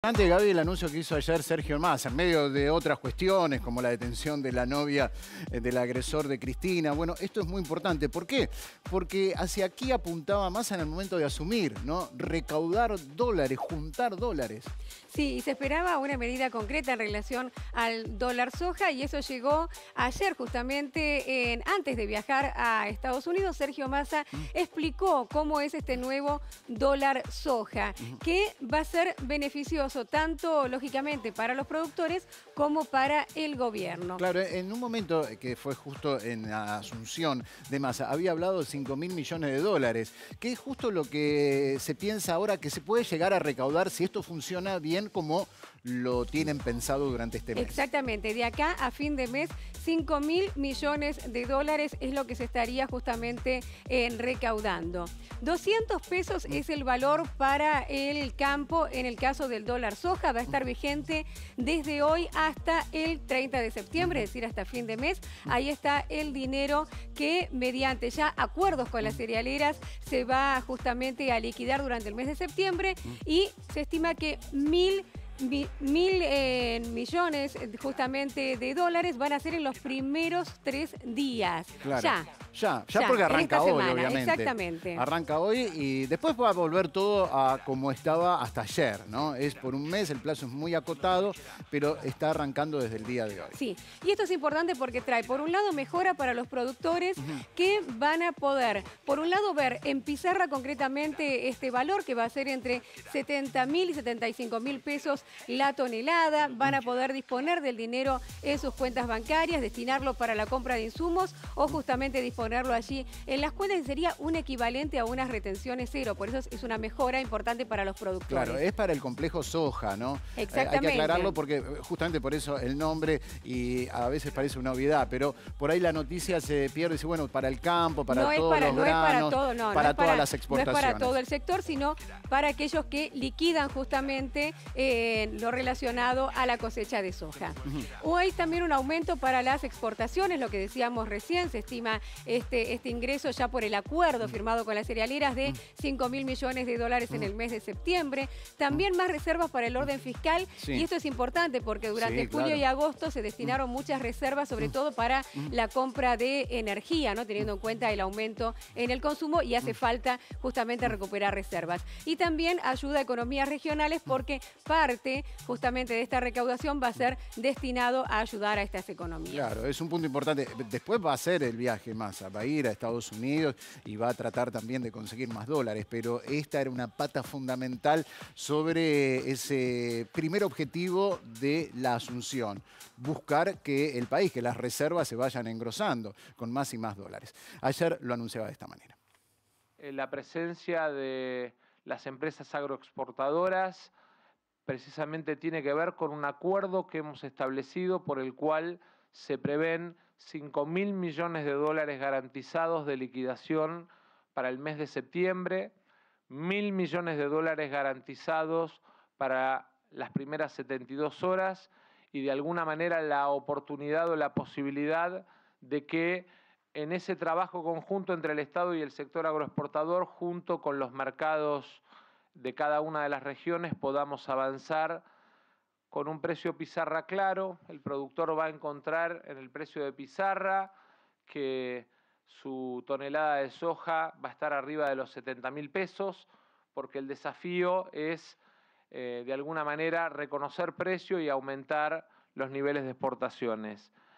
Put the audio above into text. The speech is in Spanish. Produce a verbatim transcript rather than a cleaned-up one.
Antes, Gaby, el anuncio que hizo ayer Sergio Massa, en medio de otras cuestiones, como la detención de la novia eh, del agresor de Cristina. Bueno, esto es muy importante. ¿Por qué? Porque hacia aquí apuntaba Massa en el momento de asumir, ¿no? Recaudar dólares, juntar dólares. Sí, y se esperaba una medida concreta en relación al dólar soja y eso llegó ayer justamente en, antes de viajar a Estados Unidos. Sergio Massa mm. explicó cómo es este nuevo dólar soja, mm. que va a ser beneficioso tanto, lógicamente, para los productores como para el gobierno. Claro, en un momento que fue justo en la asunción de Massa, había hablado de cinco mil millones de dólares, que es justo lo que se piensa ahora que se puede llegar a recaudar si esto funciona bien como lo tienen pensado durante este mes. Exactamente, de acá a fin de mes, cinco mil millones de dólares es lo que se estaría justamente eh, recaudando. doscientos pesos es el valor para el campo en el caso del dólar soja. Va a estar vigente desde hoy hasta el treinta de septiembre, es decir, hasta fin de mes. Ahí está el dinero que mediante ya acuerdos con las cerealeras se va justamente a liquidar durante el mes de septiembre y se estima que mil Mil eh, millones justamente de dólares van a ser en los primeros tres días. Claro. Ya. Ya, ya, ya porque arranca hoy, semana, obviamente. Exactamente. Arranca hoy y después va a volver todo a como estaba hasta ayer, ¿no? Es por un mes, el plazo es muy acotado, pero está arrancando desde el día de hoy. Sí, y esto es importante porque trae, por un lado, mejora para los productores uh-huh. que van a poder, por un lado, ver en pizarra concretamente este valor que va a ser entre setenta mil y setenta y cinco mil pesos la tonelada. Van a poder disponer del dinero en sus cuentas bancarias, destinarlo para la compra de insumos o justamente disponer ponerlo allí en las cuentas, sería un equivalente a unas retenciones cero, por eso es una mejora importante para los productores. Claro, es para el complejo soja, ¿no? Exactamente. Eh, hay que aclararlo porque justamente por eso el nombre y a veces parece una obviedad, pero por ahí la noticia se pierde y dice, bueno, para el campo, para no todos para, los no granos, es para todo, no, para no todas para, las exportaciones. No es para todo el sector, sino para aquellos que liquidan justamente eh, lo relacionado a la cosecha de soja. Uh-huh. Hay también un aumento para las exportaciones, lo que decíamos recién, se estima Este, este ingreso ya por el acuerdo firmado con las cerealeras de cinco mil millones de dólares en el mes de septiembre. También más reservas para el orden fiscal. Sí. Y esto es importante porque durante sí, julio claro. y agosto se destinaron muchas reservas, sobre todo para la compra de energía, ¿no? Teniendo en cuenta el aumento en el consumo y hace falta justamente recuperar reservas. Y también ayuda a economías regionales porque parte justamente de esta recaudación va a ser destinado a ayudar a estas economías. Claro, es un punto importante. Después va a ser el viaje más, va a ir a Estados Unidos y va a tratar también de conseguir más dólares, pero esta era una pata fundamental sobre ese primer objetivo de la asunción, buscar que el país, que las reservas se vayan engrosando con más y más dólares. Ayer lo anunciaba de esta manera. La presencia de las empresas agroexportadoras precisamente tiene que ver con un acuerdo que hemos establecido por el cual se prevén cinco mil millones de dólares garantizados de liquidación para el mes de septiembre, mil millones de dólares garantizados para las primeras setenta y dos horas y de alguna manera la oportunidad o la posibilidad de que en ese trabajo conjunto entre el Estado y el sector agroexportador, junto con los mercados de cada una de las regiones, podamos avanzar con un precio pizarra claro. El productor va a encontrar en el precio de pizarra que su tonelada de soja va a estar arriba de los setenta mil pesos, porque el desafío es eh, de alguna manera reconocer precio y aumentar los niveles de exportaciones.